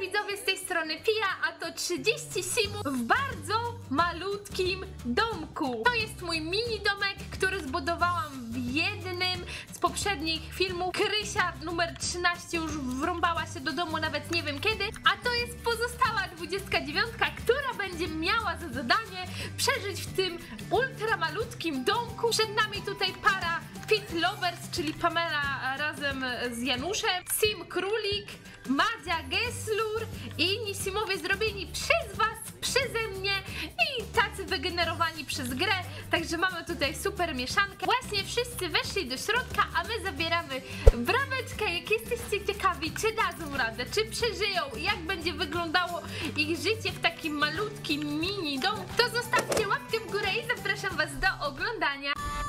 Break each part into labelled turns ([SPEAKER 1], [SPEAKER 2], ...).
[SPEAKER 1] widzowie, z tej strony Fia, a to 30 simów w bardzo malutkim domku. To jest mój mini domek, który zbudowałam w jednym z poprzednich filmów. Krysia numer 13 już wrąbała się do domu, nawet nie wiem kiedy, a to jest pozostała 29, która będzie miała za zadanie przeżyć w tym ultra malutkim domku. Przed nami tutaj para Fit Lovers, czyli Pamela razem z Januszem, Sim Królik, Madzia Geslur i inni simowie zrobieni przez was, przeze mnie i tacy wygenerowani przez grę, także mamy tutaj super mieszankę. Właśnie wszyscy weszli do środka, a my zabieramy brameczkę. Jak jesteście ciekawi, czy dadzą radę, czy przeżyją, jak będzie wyglądało ich życie w takim malutkim mini domu, to zostawcie łapkę w górę i zapraszam was do oglądania.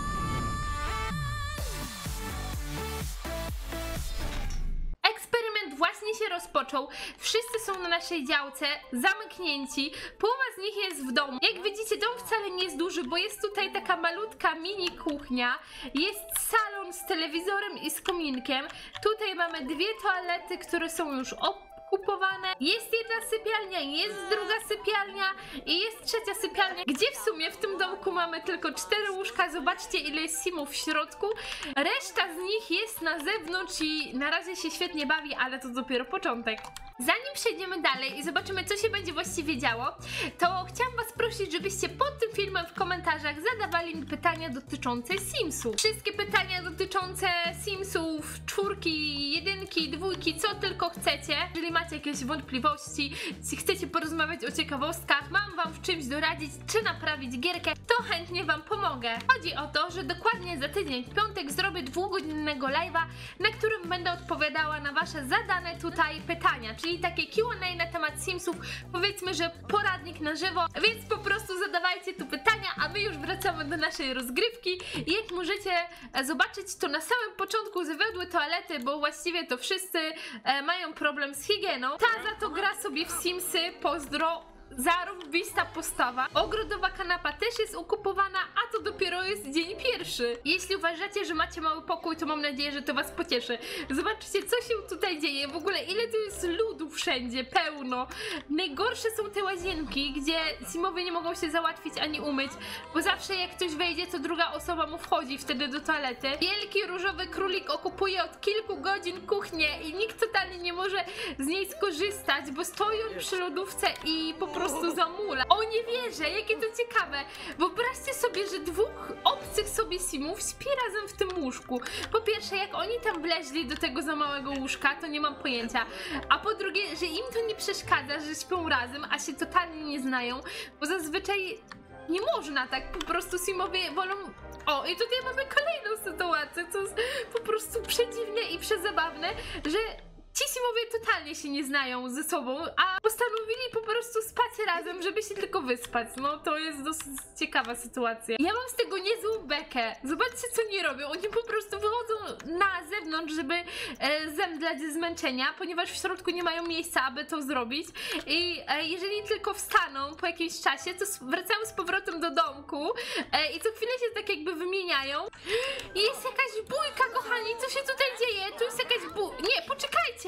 [SPEAKER 1] Właśnie się rozpoczął, wszyscy są na naszej działce, zamknięci, połowa z nich jest w domu. Jak widzicie, dom wcale nie jest duży, bo jest tutaj taka malutka mini kuchnia, jest salon z telewizorem i z kominkiem, tutaj mamy dwie toalety, które są już kupowane. Jest jedna sypialnia, jest druga sypialnia i jest trzecia sypialnia, gdzie w sumie w tym domku mamy tylko 4 łóżka. Zobaczcie, ile jest simów w środku. Reszta z nich jest na zewnątrz i na razie się świetnie bawi, ale to dopiero początek. Zanim przejdziemy dalej i zobaczymy, co się będzie właściwie działo, to chciałam was prosić, żebyście pod tym filmem w komentarzach zadawali mi pytania dotyczące Simsów. Wszystkie pytania dotyczące Simsów, 4, 1, 2, co tylko chcecie. Jeżeli macie jakieś wątpliwości, jeśli chcecie porozmawiać o ciekawostkach, mam wam w czymś doradzić, czy naprawić gierkę, to chętnie wam pomogę. Chodzi o to, że dokładnie za tydzień, w piątek, zrobię 2-godzinnego live'a, na którym będę odpowiadała na wasze zadane tutaj pytania, czyli takie Q&A na temat Simsów, powiedzmy, że poradnik na żywo, więc po prostu zadawajcie tu pytania, a my już wracamy do naszej rozgrywki. I jak możecie zobaczyć, to na samym początku zawiodły toalety, bo właściwie to wszyscy mają problem z higieną. Ta za to gra sobie w Simsy, pozdro. Zarąbista postawa. Ogrodowa kanapa też jest ukupowana, a to dopiero jest dzień pierwszy. Jeśli uważacie, że macie mały pokój, to mam nadzieję, że to was pocieszy. Zobaczcie, co się tutaj dzieje. W ogóle ile tu jest ludu wszędzie, pełno. Najgorsze są te łazienki, gdzie simowie nie mogą się załatwić ani umyć, bo zawsze jak ktoś wejdzie, to druga osoba mu wchodzi wtedy do toalety. Wielki różowy królik okupuje od kilku godzin kuchnię i nikt totalnie nie może z niej skorzystać, bo stoją przy lodówce i po prostu zamula. O, nie wierzę, jakie to ciekawe. Wyobraźcie sobie, że 2 obcych sobie simów śpi razem w tym łóżku. Po pierwsze, jak oni tam wleźli do tego za małego łóżka, to nie mam pojęcia. A po drugie, że im to nie przeszkadza, że śpią razem, a się totalnie nie znają, bo zazwyczaj nie można tak, po prostu simowie wolą... O, i tutaj mamy kolejną sytuację, co jest po prostu przedziwne i przezabawne, że ci simowie totalnie się nie znają ze sobą, a postanowili po prostu spać razem, żeby się tylko wyspać. No to jest dosyć ciekawa sytuacja. Ja mam z tego niezłą bekę. Zobaczcie, co nie robią. Oni po prostu wychodzą na zewnątrz, żeby zemdlać ze zmęczenia, ponieważ w środku nie mają miejsca, aby to zrobić. I jeżeli tylko wstaną po jakimś czasie, to wracają z powrotem do domku i co chwilę się tak jakby wymieniają. I jest jakaś bójka, kochani. Co się tutaj dzieje? Tu jest jakaś Nie, poczekajcie!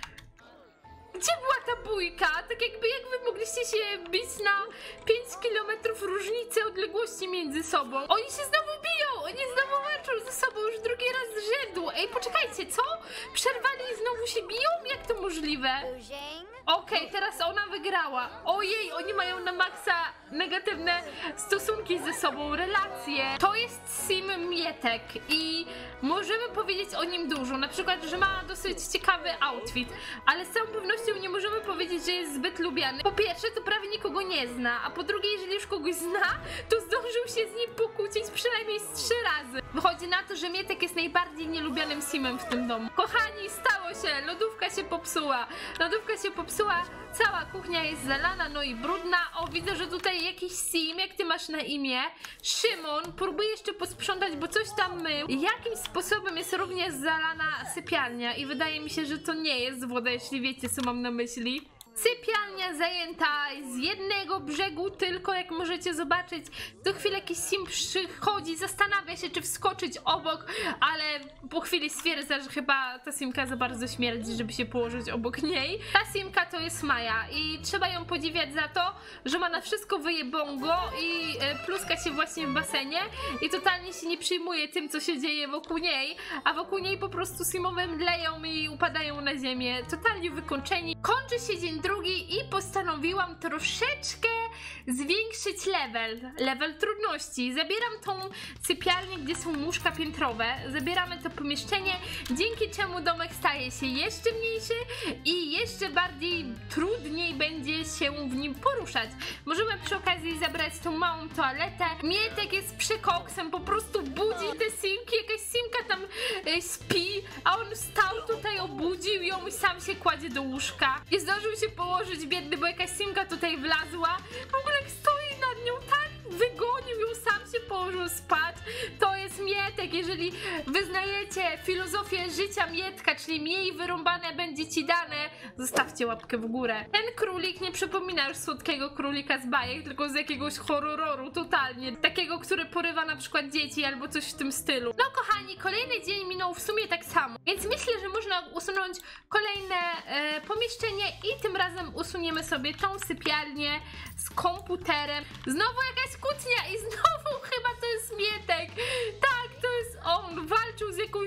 [SPEAKER 1] Gdzie była ta bójka? Tak jakby jak wy mogliście się bić na 5 km różnicy odległości między sobą? Oni się znowu biją! Oni znowu walczą ze sobą już drugi raz z rzędu. Ej, poczekajcie, co? Przerwali i znowu się biją? Jak to możliwe? Okej, teraz ona wygrała. Ojej, oni mają na maksa negatywne stosunki ze sobą, relacje. To jest Sim Mietek i możemy powiedzieć o nim dużo. Na przykład, że ma dosyć ciekawy outfit, ale z całą pewnością nie możemy powiedzieć, że jest zbyt lubiany. Po pierwsze, to prawie nikogo nie zna, a po drugie, jeżeli już kogoś zna, to zdążył się z nim pokłócić przynajmniej z 3 razy. Wychodzi na to, że Mietek jest najbardziej nielubianym Simem w tym domu. Kochani, stało się! Lodówka się popsuła. Lodówka się popsuła, cała kuchnia jest zalana, no i brudna. O, widzę, że tutaj jakiś sim, jak ty masz na imię? Szymon, próbuję jeszcze posprzątać, bo coś tam mył. Jakimś sposobem jest również zalana sypialnia i wydaje mi się, że to nie jest woda, jeśli wiecie, co mam na myśli. Sypialnia zajęta z jednego brzegu tylko, jak możecie zobaczyć. Co chwilę jakiś sim przychodzi, zastanawia się, czy wskoczyć obok, ale po chwili stwierdza, że chyba ta simka za bardzo śmierdzi, żeby się położyć obok niej. Ta simka to jest Maja i trzeba ją podziwiać za to, że ma na wszystko wyjebongo i pluska się właśnie w basenie i totalnie się nie przyjmuje tym, co się dzieje wokół niej, a wokół niej po prostu simowe mdleją i upadają na ziemię, totalnie wykończeni. Kończy się dzień drugi i postanowiłam troszeczkę zwiększyć level trudności. Zabieram tą sypialnię, gdzie są łóżka piętrowe, zabieramy to pomieszczenie, dzięki czemu domek staje się jeszcze mniejszy i jeszcze bardziej trudniej będzie się w nim poruszać. Możemy przy okazji zabrać tą małą toaletę. Mietek jest przekoksem, po prostu budzi te simki, jakaś simka tam śpi, a on stał tutaj, obudził ją i sam się kładzie do łóżka. Nie zdążył się położyć, biedny, bo jakaś simka tutaj wlazła. W ogóle jak stoi nad nią, tak wygonił ją, sam się położył spać. To jest Mietek. Jeżeli wyznajecie filozofię życia Mietka, czyli mniej wyrąbane będzie ci dane, zostawcie łapkę w górę. Ten królik nie przypomina już słodkiego królika z bajek, tylko z jakiegoś horroru totalnie. Takiego, który porywa na przykład dzieci albo coś w tym stylu. No kochani, kolejny dzień minął w sumie tak samo, więc myślę, że można usunąć kolejne pomieszczenie i tym razem usuniemy sobie tą sypialnię z komputerem. Znowu jakaś kłótnia i znowu chyba to jest Mietek. Tak, to jest on. Walczył z jakąś...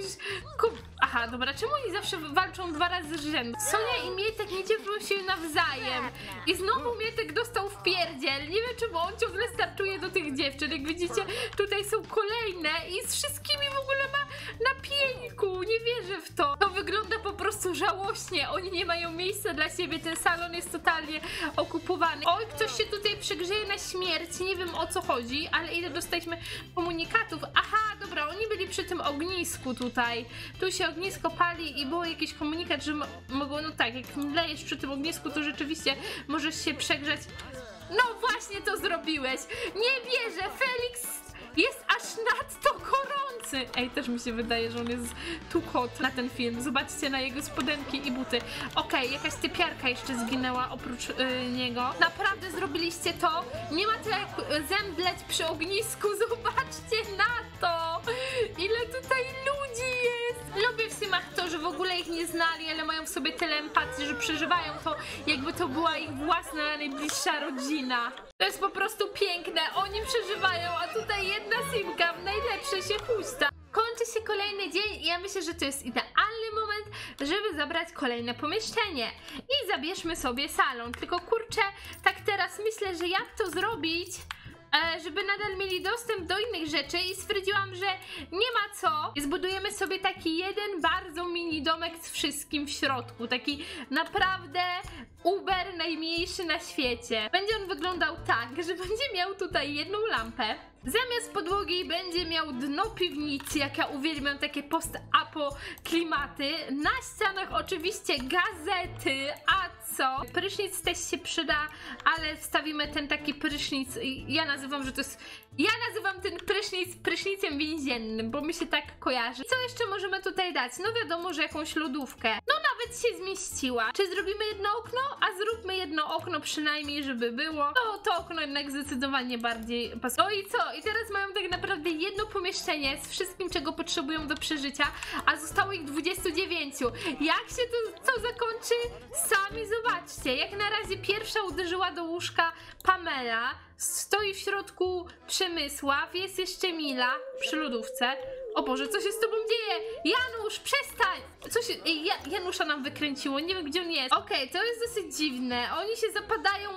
[SPEAKER 1] Aha, dobra, czemu oni zawsze walczą 2 razy z rzędu? Sonia i Mietek nie cierpią się nawzajem. I znowu Mietek dostał w pierdziel. Nie wiem, czemu on ciągle startuje do tych dziewczyn. Jak widzicie, tutaj są kolejne i z wszystkimi w ogóle ma na pieńku. Nie wierzę w to. To wygląda po prostu żałośnie. Oni nie mają miejsca dla siebie. Ten salon jest totalnie okupowany. Oj, ktoś się tutaj przegrzeje na śmierć. Nie wiem, o co chodzi, ale ile dostaliśmy komunikatów. Aha, dobra, oni byli przy tym ognisku tutaj. Tu się ognisko pali i był jakiś komunikat, że mogło, no tak, jak mdlejesz przy tym ognisku, to rzeczywiście możesz się przegrzać. No właśnie to zrobiłeś. Nie wierzę, Felix jest aż nadto gorący. Ej, też mi się wydaje, że on jest tu hot na ten film. Zobaczcie na jego spodenki i buty. Okej, jakaś typiarka jeszcze zginęła oprócz niego. Naprawdę zrobiliście to? Nie ma to jak zemdleć przy ognisku. Zobaczcie na to. Ile tutaj ludzi jest. Lubię w simach to, że w ogóle ich nie znali, ale mają w sobie tyle empatii, że przeżywają to, jakby to była ich własna, najbliższa rodzina. To jest po prostu piękne. Oni przeżywają, a tutaj jedna simka w najlepsze się puszcza. Kończy się kolejny dzień i ja myślę, że to jest idealny moment, żeby zabrać kolejne pomieszczenie. I zabierzmy sobie salon. Tylko kurczę, tak teraz myślę, że jak to zrobić, żeby nadal mieli dostęp do innych rzeczy i stwierdziłam, że nie ma co. Zbudujemy sobie taki jeden bardzo mini domek z wszystkim w środku. Taki naprawdę uber najmniejszy na świecie. Będzie on wyglądał tak, że będzie miał tutaj jedną lampę. Zamiast podłogi będzie miał dno piwnicy, jak ja uwielbiam takie post-apo klimaty. Na ścianach oczywiście gazety, a co? Prysznic też się przyda, ale wstawimy ten taki prysznic, ja nazywam, że to jest... Ja nazywam ten prysznic prysznicem więziennym, bo mi się tak kojarzy. I co jeszcze możemy tutaj dać? No wiadomo, że jakąś lodówkę. No nawet się zmieściła. Czy zrobimy jedno okno? A zróbmy jedno okno przynajmniej, żeby było. No to okno jednak zdecydowanie bardziej pasuje. No i co? I teraz mają tak naprawdę jedno pomieszczenie z wszystkim, czego potrzebują do przeżycia, a zostało ich 29. Jak się to zakończy? Sami zobaczcie. Jak na razie pierwsza uderzyła do łóżka Pamela. Stoi w środku Przemysław, jest jeszcze Mila przy lodówce. O Boże, co się z tobą dzieje? Janusz, przestań! Co się... Janusza nam wykręciło, nie wiem gdzie on jest. Okej, to jest dosyć dziwne. Oni się zapadają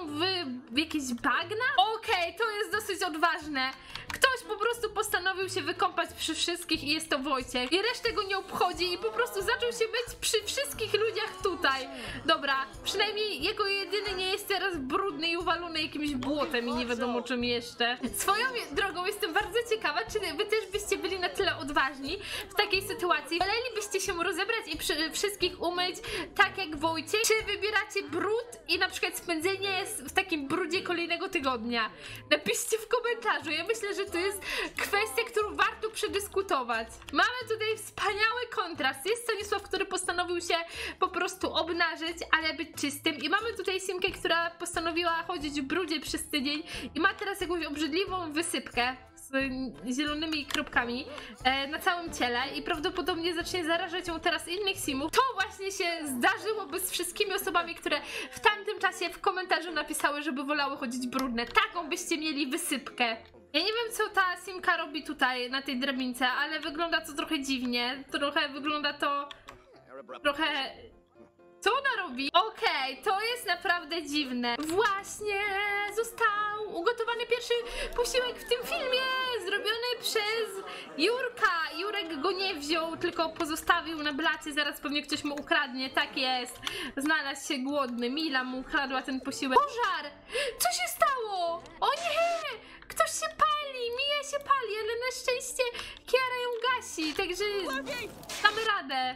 [SPEAKER 1] w jakieś bagna? Okej, to jest dosyć odważne. Ktoś po prostu postanowił się wykąpać przy wszystkich i jest to Wojciech. I resztę go nie obchodzi i po prostu zaczął się być przy wszystkich ludziach tutaj. Dobra, przynajmniej jego jedyny nie jest teraz brudny i uwalony jakimś błotem i nie wiadomo czym jeszcze. Swoją drogą jestem bardzo ciekawa, czy wy też byście byli na tyle odważni w takiej sytuacji. Wolelibyście się rozebrać i wszystkich umyć tak jak Wojciech? Czy wybieracie brud i na przykład spędzenie w takim brudzie kolejnego tygodnia? Napiszcie w komentarzu. Ja myślę, że to jest kwestia, którą warto przedyskutować. Mamy tutaj wspaniały kontrast. Jest Stanisław, który postanowił się po prostu obnażyć, ale być czystym. I mamy tutaj Simkę, która postanowiła chodzić w brudzie przez tydzień i ma teraz jakąś obrzydliwą wysypkę z zielonymi kropkami na całym ciele i prawdopodobnie zacznie zarażać ją teraz innych simów. To właśnie się zdarzyłoby z wszystkimi osobami, które w tamtym byście w komentarzu napisały, żeby wolały chodzić brudne. Taką byście mieli wysypkę. Ja nie wiem, co ta Simka robi tutaj na tej drabince, ale wygląda to trochę dziwnie. Wygląda to trochę... Co ona robi? Okej, to jest naprawdę dziwne. Właśnie został ugotowany pierwszy posiłek w tym filmie, zrobiony przez Jurka. Jurek go nie wziął, tylko pozostawił na blacie, zaraz pewnie ktoś mu ukradnie. Tak jest, znalazł się głodny. Mila mu ukradła ten posiłek. Pożar! Co się stało? O nie! Ktoś się pali, Mija się pali, ale na szczęście Kiara ją gasi, także damy radę.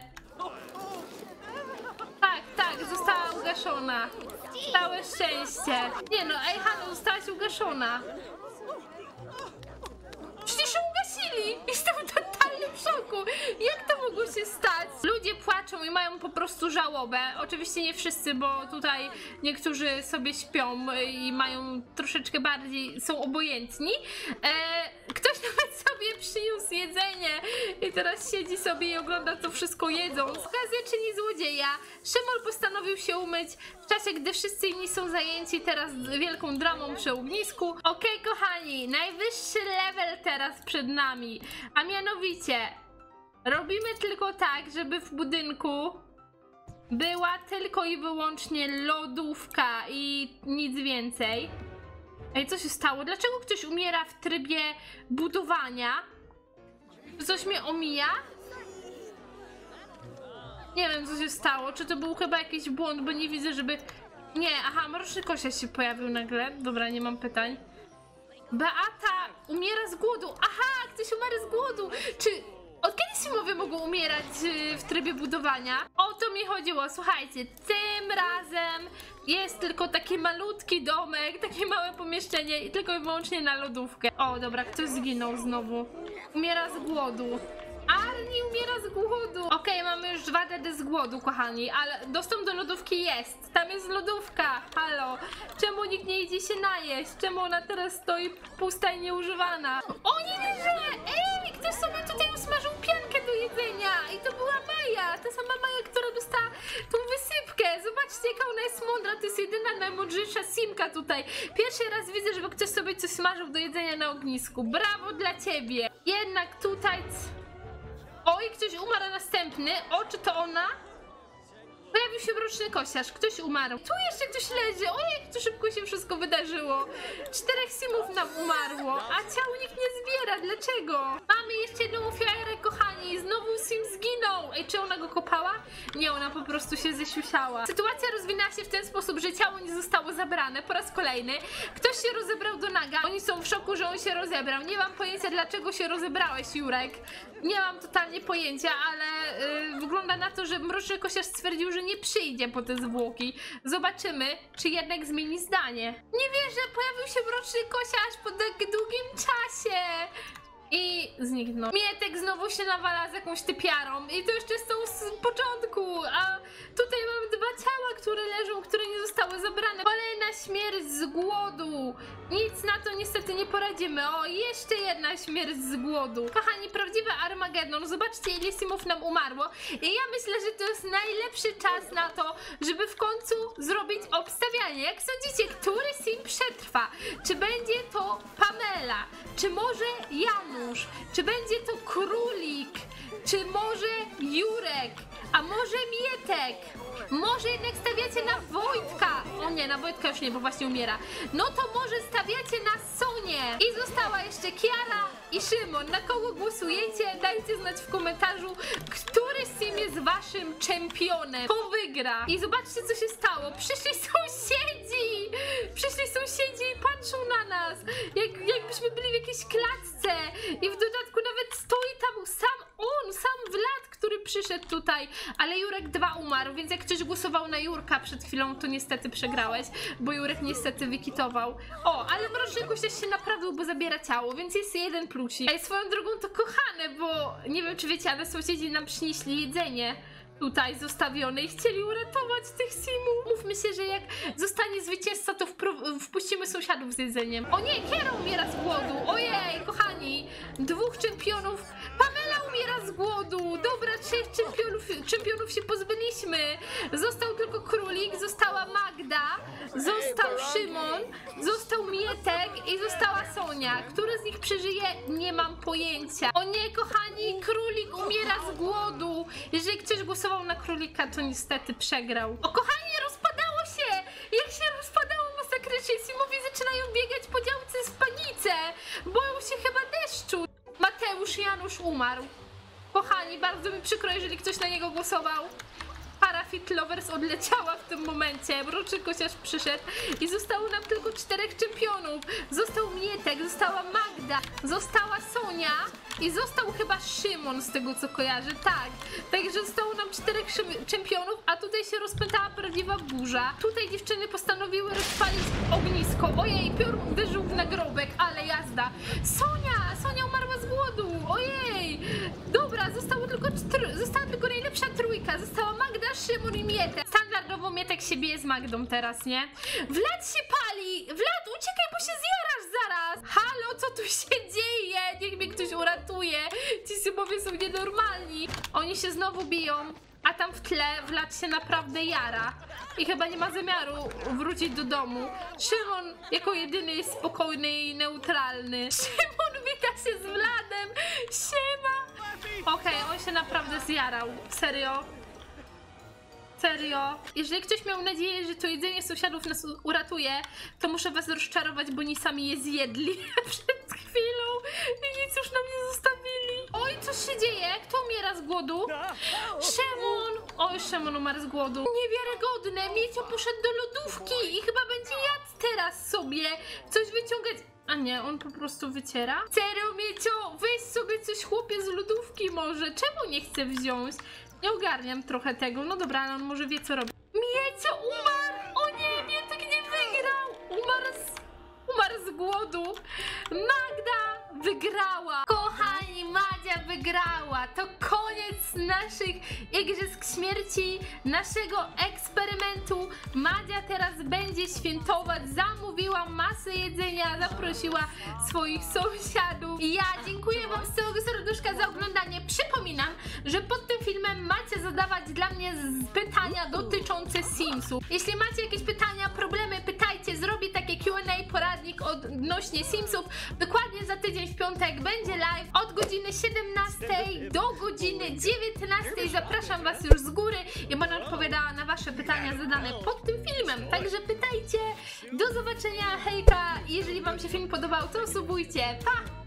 [SPEAKER 1] Tak, została ugaszona. Całe szczęście. Nie no, ej halo, zostałaś ugaszona. Przecież ją ugasili! Jestem totalnie w szoku. Jak to mogło się stać? Ludzie płaczą i mają po prostu żałobę. Oczywiście nie wszyscy, bo tutaj niektórzy sobie śpią i mają troszeczkę bardziej, są obojętni. Ktoś nawet sobie przyniósł jedzenie i teraz siedzi sobie i ogląda to wszystko jedząc. Okazja czyni złodzieja. Szymon postanowił się umyć w czasie, gdy wszyscy inni są zajęci teraz wielką dramą przy ognisku. Okej, kochani, najwyższy level teraz przed nami, a mianowicie robimy tylko tak, żeby w budynku była tylko i wyłącznie lodówka i nic więcej. Ej, co się stało? Dlaczego ktoś umiera w trybie budowania? Coś mnie omija? Nie wiem, co się stało. Czy to był chyba jakiś błąd, bo nie widzę, żeby... Nie, aha, mroczny kosiarz się pojawił nagle. Dobra, nie mam pytań. Beata umiera z głodu. Aha, ktoś umarł z głodu. Czy od kiedy Simowie mogą umierać w trybie budowania? O to mi chodziło. Słuchajcie, tym razem jest tylko taki malutki domek, takie małe pomieszczenie i tylko i wyłącznie na lodówkę. O, dobra, ktoś zginął znowu. Umiera z głodu. Arni umiera z głodu. Okej, mamy już 2 dedy z głodu, kochani, ale dostęp do lodówki jest. Tam jest lodówka. Halo. Czemu nikt nie idzie się najeść? Czemu ona teraz stoi pusta i nieużywana? O, nie wierzę! Ej, ktoś sobie tutaj usmażył piankę do jedzenia. I to była Maja. Ta sama Maja, która dostała tą wysypkę. Zobaczcie, jaka ona jest mądra. To jest jedyna najmądrzejsza Simka tutaj. Pierwszy raz widzę, żeby ktoś sobie coś smażył do jedzenia na ognisku. Brawo dla ciebie. Jednak tutaj... Oj, ktoś umarł następny. O, czy to ona? Pojawił się mroczny kosiarz. Ktoś umarł. Tu jeszcze ktoś leży. Ojej, jak to szybko się wszystko wydarzyło. 4 simów nam umarło, a ciał nikt nie zbiera. Dlaczego? Mamy jeszcze jedną ofiarę, kochani. Znowu sim zginął. Ej, czy ona go kopała? Nie, ona po prostu się zesiusiała. Sytuacja rozwinęła się w ten sposób, że ciało nie zostało zabrane po raz kolejny. Ktoś się rozebrał do naga. Oni są w szoku, że on się rozebrał. Nie mam pojęcia, dlaczego się rozebrałeś, Jurek. Nie mam totalnie pojęcia, ale wygląda na to, że mroczny kosiarz stwierdził, że nie przyjdzie po te zwłoki. Zobaczymy, czy jednak zmieni zdanie. Nie wierzę, pojawił się mroczny kosiarz po tak długim czasie. I zniknął. Mietek znowu się nawala z jakąś typiarą. I to jeszcze z początku. A tutaj mamy 2 ciała, które leżą, które nie zostały zabrane. Kolejna śmierć z głodu. Nic na to niestety nie poradzimy. O, jeszcze jedna śmierć z głodu. Kochani, prawdziwy Armagedon. Zobaczcie, ile simów nam umarło. I ja myślę, że to jest najlepszy czas na to, żeby w końcu zrobić obstawianie. Jak sądzicie, który sim przetrwa? Czy będzie to Pamela? Czy może Janusz? Czy będzie to Królik? Czy może Jurek? A może Mietek? Może jednak stawiacie na Wojtka? O nie, na Wojtka już nie, bo właśnie umiera. No to może stawiacie na Sonię. I została jeszcze Kiara i Szymon. Na kogo głosujecie? Dajcie znać w komentarzu, który sim jest waszym czempionem. Kto wygra? I zobaczcie, co się stało. Przyszli sąsiedzi! Przyszli sąsiedzi i patrzą na nas. Jakbyśmy byli w jakiejś klatce. I w dodatku nawet stoi tam sam Vlad, który przyszedł tutaj. Ale Jurek 2 umarł, więc jak ktoś głosował na Jurka przed chwilą, to niestety przegrałeś, bo Jurek niestety wykitował. O, ale mroczny kosiarz się naprawił, bo zabiera ciało, więc jest 1 plusik. Ej, swoją drogą to kochane, bo nie wiem, czy wiecie, ale sąsiedzi nam przynieśli jedzenie tutaj zostawione i chcieli uratować tych simów. Mówmy się, że jak zostanie zwycięzca, to wpuścimy sąsiadów z jedzeniem. O nie, Kiera umiera z głodu. Ojej, kochani, 2 czempionów. Pamela umiera z głodu. Dobra, 3 czempionów się pozbyliśmy. Został tylko Królik, została Magda. został Szymon, został Mietek i została Sonia. Który z nich przeżyje? Nie mam pojęcia. O nie, kochani, królik umiera z głodu. Jeżeli ktoś głosował na królika, to niestety przegrał. O, kochani, rozpadało się! Jak się rozpadało masakrycznie, Simowie zaczynają biegać po działce w panice. Boją się chyba deszczu. Mateusz Janusz umarł. Kochani, bardzo mi przykro, jeżeli ktoś na niego głosował. Para Fit Lovers odleciała w tym momencie, Mroczny Kosiarz przyszedł i zostało nam tylko 4 czempionów. Został Mietek, została Magda, została Sonia i został chyba Szymon, z tego co kojarzę, tak. Także zostało nam 4 czempionów, a tutaj się rozpętała prawdziwa burza. Tutaj dziewczyny postanowiły rozpalić ognisko. Ojej, piorun uderzył w nagrobek, ale jazda. Sonia umarła z głodu, ojej. Dobra, została tylko najlepsza trójka, została Magda, Szymon i Mietek. Standardowo Mietek się bije z Magdą teraz, nie? Vlad się pali! Vlad, uciekaj, bo się zjarasz zaraz! Halo, co tu się dzieje? Niech mnie ktoś uratuje. Ci Simowie są nienormalni. Oni się znowu biją, a tam w tle Vlad się naprawdę jara. I chyba nie ma zamiaru wrócić do domu. Szymon jako jedyny jest spokojny i neutralny. Szymon wita się z Vladem. Siema! Okej, on się naprawdę zjarał. Serio? Serio? Jeżeli ktoś miał nadzieję, że to jedzenie sąsiadów nas uratuje, to muszę was rozczarować, bo oni sami je zjedli przed chwilą i nic już nam nie zostawili. Oj, co się dzieje? Kto umiera z głodu? Szymon! Oj, Szymon umarł z głodu. Niewiarygodne! Miecio poszedł do lodówki i chyba będzie jadł teraz sobie coś wyciągać. A nie, on po prostu wyciera? Serio, Miecio? Weź sobie coś, chłopie, z lodówki może. Czemu nie chce wziąć? Nie ogarniam trochę tego. No dobra, ale on może wie, co robi. Miecio umarł! O nie, Mietek nie wygrał! Umarł z głodu. Magda wygrała. Kochani, Madzia wygrała. To koniec naszych igrzysk śmierci, naszego eksperymentu. Madzia teraz będzie świętować. Zamówiła masę jedzenia, zaprosiła swoich sąsiadów. I ja dziękuję wam z całego serduszka za oglądanie. Przypominam, że pod tym filmem macie zadawać dla mnie pytania dotyczące Simsów. Jeśli macie jakieś pytania, problemy, pytajcie. Zrobię takie Q&A, poradnik odnośnie Simsów. Dokładnie za tydzień w piątek będzie live od godziny 17 do godziny 19. Zapraszam was już z góry i będę odpowiadała na wasze pytania zadane pod tym filmem. Także pytajcie. Do zobaczenia, hejka. Jeżeli wam się film podobał, to subujcie. Pa!